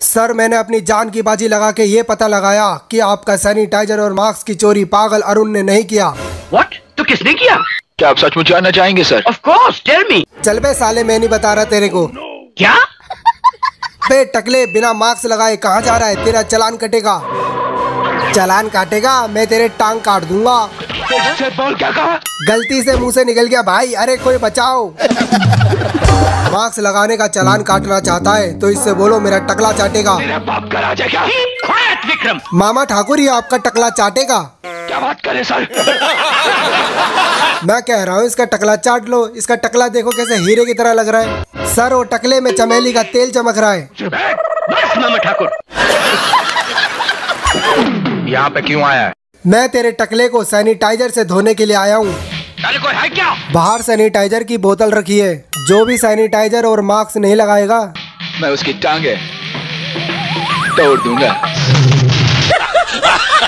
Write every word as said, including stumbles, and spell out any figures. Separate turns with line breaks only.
Sir मैंने अपनी जान की बाजी लगा के ये पता लगाया कि आपका सैनिटाइजर और मास्क की चोरी पागल अरुण ने नहीं किया।
व्हाट? तो किसने किया?
क्या आप सचमुच जानना चाहेंगे sir?
Of course, tell me.
चल बे साले, मैं नहीं बता रहा तेरे को।
क्या?
बे टकले, बिना मास्क लगाए कहाँ जा रहा है? तेरा चालान कटेगा। चालान काटेगा? मैं तेरे टांग काट दूंगा।
बोल क्या कहा?
गलती से मुंह से निकल गया भाई, अरे कोई बचाओ। मास्क लगाने का चालान काटना चाहता है तो इससे बोलो मेरा टकला चाटेगा।
मेरा बाप का राज है क्या?
क्वाइट विक्रम।
मामा ठाकुर ही आपका टकला चाटेगा।
क्या बात करे सर?
मैं कह रहा हूँ इसका टकला चाट लो। इसका टकला देखो कैसे हीरे की तरह लग रहा है। सर वो टकले में चमेली का तेल चमक रहा है।
बस मामा ठाकुर।
यहाँ पे क्यों आया है?
मैं तेरे टकले को सैनिटाइजर से धोने के लिए आया हूँ।
कोई है क्या?
बाहर सैनिटाइजर की बोतल रखी है। जो भी सैनिटाइजर और मास्क नहीं लगाएगा
मैं उसकी टांगे तोड़ दूंगा।